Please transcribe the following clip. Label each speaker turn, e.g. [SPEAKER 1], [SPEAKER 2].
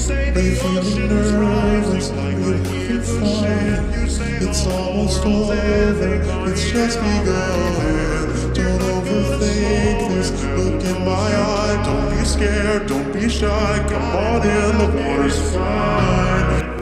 [SPEAKER 1] Are you feeling nervous? Are you having fun? It's almost over, it's just begun. Don't overthink this, look in my eye. Don't be scared, don't be shy, come on in, the water's fine.